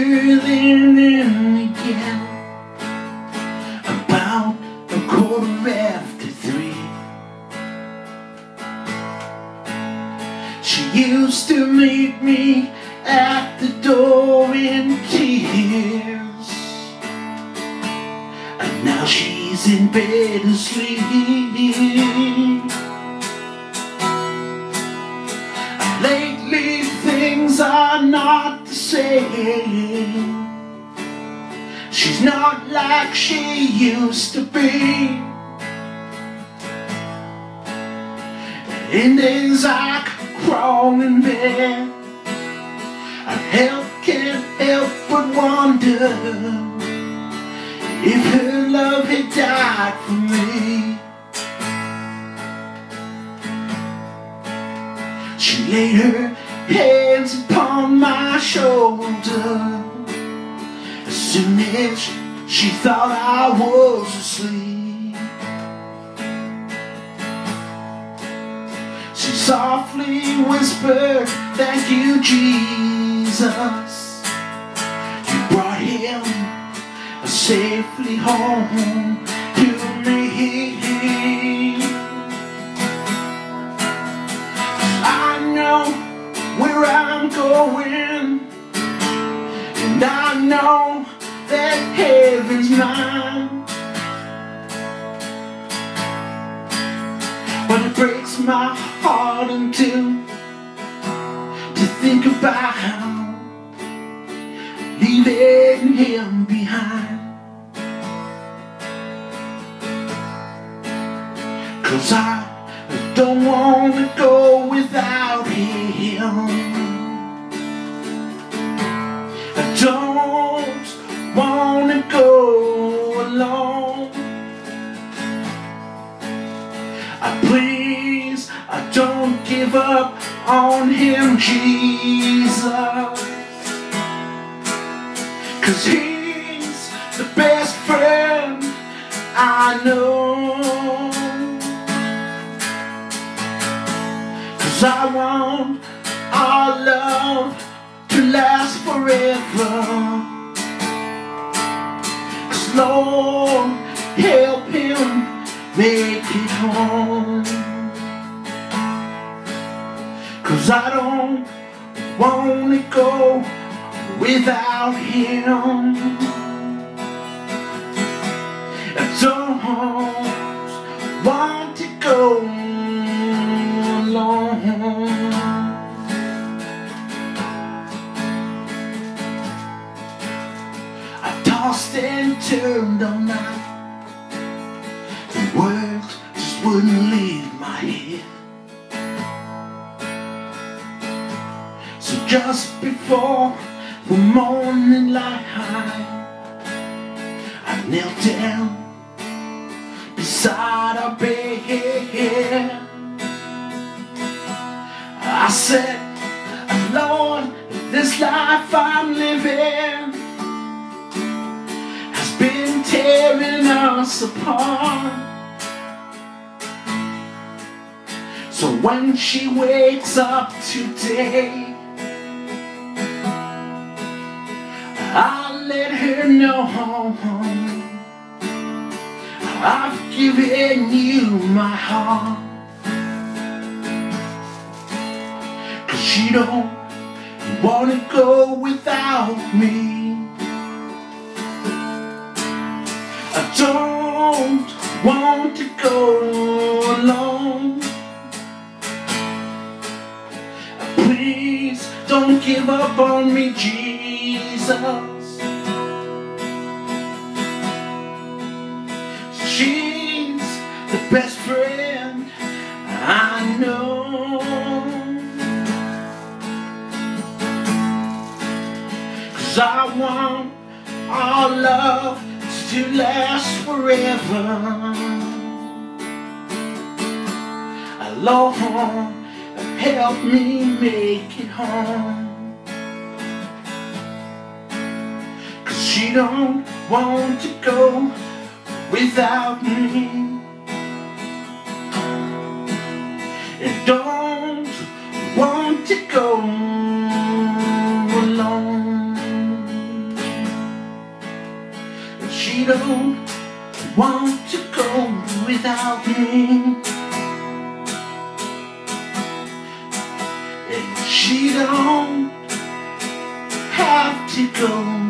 chilling in again. About 3:15. She used to meet me at the door in tears, and now she's in bed asleep. Lately things are not the same. She's not like she used to be. And as I crawl in bed, can't help but wonder if her love had died for me. She laid her hands upon my shoulder as soon as she thought I was asleep. She softly whispered, "Thank you, Jesus. You brought him safely home to me." I know where I'm going, and I know that heaven's mine. But it breaks my heart in two to think about leaving him behind. 'Cause I don't want to go without him. I don't want to go alone. Please, don't give up on him, Jesus. 'Cause he's the best friend I know. 'Cause I want our love to last forever. 'Cause Lord, help him make it home. 'Cause I don't want to go without him. I don't want to go alone. I tossed and turned all night. The words just wouldn't leave my head. So just before the morning light, I knelt down beside our bed. I said, "Lord, this life I'm living has been tearing us apart." So when she wakes up today, I'll let her know I've given you my heart. 'Cause she don't want to go without me. I don't want to go alone. Please don't give up on me, Jesus. She's the best friend I know. 'Cause I want our love to last forever. Lord, help me make it home. 'Cause she don't want to go without me, and don't want to go alone. don't want to go without me, and she don't have to go